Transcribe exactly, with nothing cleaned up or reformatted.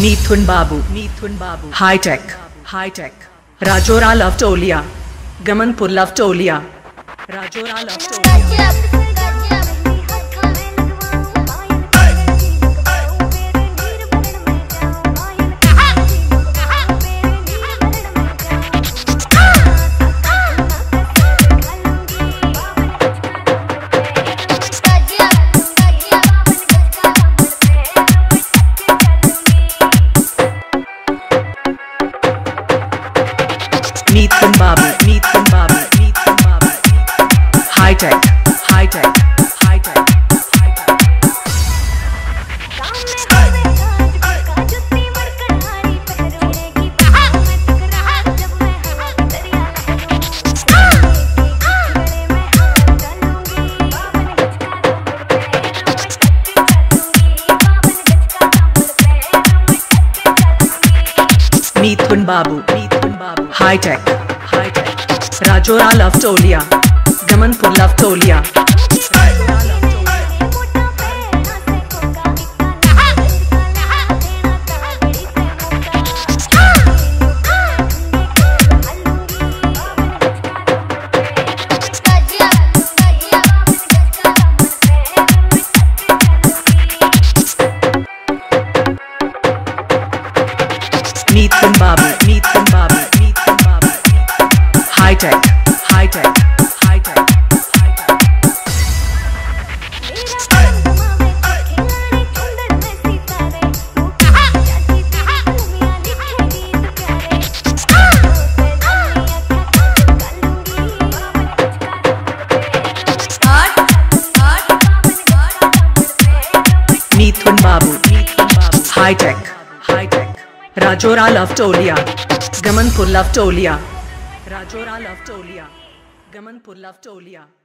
Mithun Babu, Mithun Babu, high tech, high tech. Rajora love Tolia, Gamanpur love Tolia, Rajora love Tolia. Mithun Babu, Mithun Babu, Mithun Babu, high tech, high tech, high tech, high tech. Mithun Babu, Mithun Babu, high tech, high tech. Rajora love Tolia, Gamanpur love Tolia. Mithun Babu, Mithun Babu, Mithun Babu, high tech, high tech, high tech, high tech. Mithun Babu, Mithun Babu, high tech, high tech. Rajora love Tolia, Gamanpur love Tolia. Rajora love Tolia, Gamanpur love Tolia.